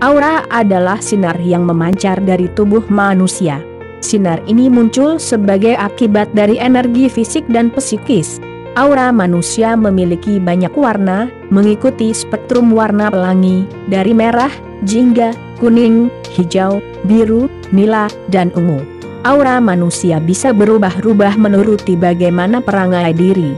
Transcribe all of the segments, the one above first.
Aura adalah sinar yang memancar dari tubuh manusia. Sinar ini muncul sebagai akibat dari energi fisik dan psikis. Aura manusia memiliki banyak warna, mengikuti spektrum warna pelangi, dari merah, jingga, kuning, hijau, biru, nila, dan ungu. Aura manusia bisa berubah-ubah menuruti bagaimana perangai diri.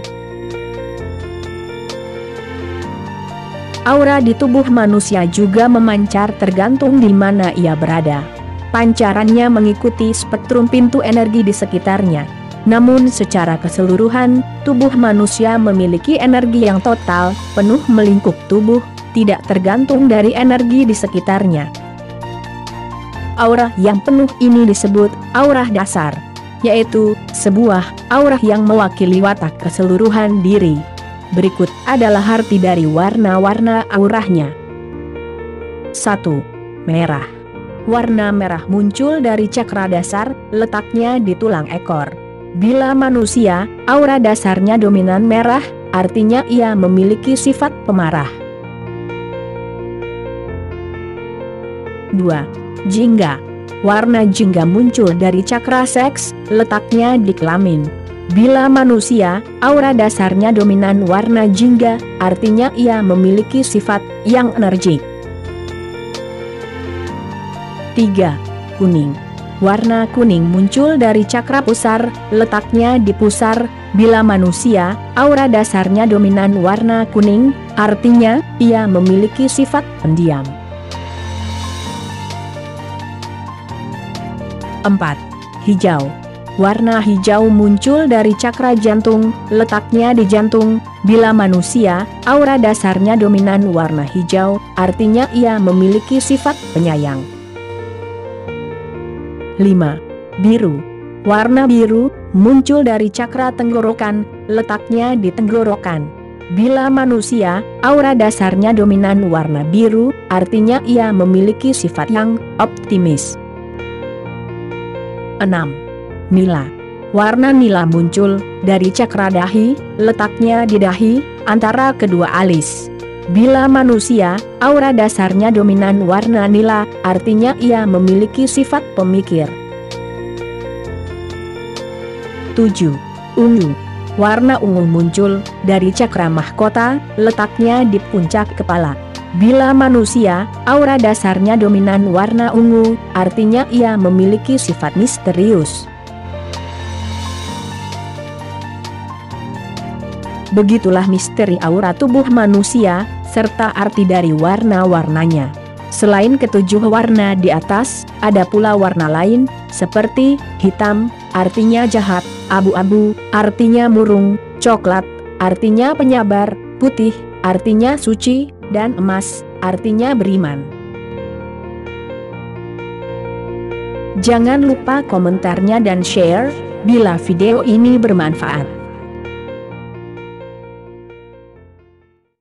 Aura di tubuh manusia juga memancar tergantung di mana ia berada. Pancarannya mengikuti spektrum pintu energi di sekitarnya. Namun secara keseluruhan, tubuh manusia memiliki energi yang total, penuh melingkup tubuh, tidak tergantung dari energi di sekitarnya. Aura yang penuh ini disebut aura dasar, yaitu sebuah aura yang mewakili watak keseluruhan diri. Berikut adalah arti dari warna-warna auranya. 1. Merah. Warna merah muncul dari cakra dasar, letaknya di tulang ekor. Bila manusia, aura dasarnya dominan merah, artinya ia memiliki sifat pemarah. 2. Jingga. Warna jingga muncul dari cakra seks, letaknya di kelamin. Bila manusia, aura dasarnya dominan warna jingga, artinya ia memiliki sifat yang energik. 3. Kuning. Warna kuning muncul dari cakra pusar, letaknya di pusar. Bila manusia, aura dasarnya dominan warna kuning, artinya ia memiliki sifat pendiam. 4. Hijau. Warna hijau muncul dari cakra jantung, letaknya di jantung. Bila manusia, aura dasarnya dominan warna hijau, artinya ia memiliki sifat penyayang. 5. Biru. Warna biru muncul dari cakra tenggorokan, letaknya di tenggorokan. Bila manusia, aura dasarnya dominan warna biru, artinya ia memiliki sifat yang optimis. 6. Nila. Warna nila muncul dari cakra dahi, letaknya di dahi, antara kedua alis. Bila manusia, aura dasarnya dominan warna nila, artinya ia memiliki sifat pemikir. 7. Ungu. Warna ungu muncul dari cakra mahkota, letaknya di puncak kepala. Bila manusia, aura dasarnya dominan warna ungu, artinya ia memiliki sifat misterius. Begitulah misteri aura tubuh manusia, serta arti dari warna-warnanya. Selain ketujuh warna di atas, ada pula warna lain, seperti hitam, artinya jahat, abu-abu, artinya murung, coklat, artinya penyabar, putih, artinya suci, dan emas, artinya beriman. Jangan lupa komentarnya dan share, bila video ini bermanfaat.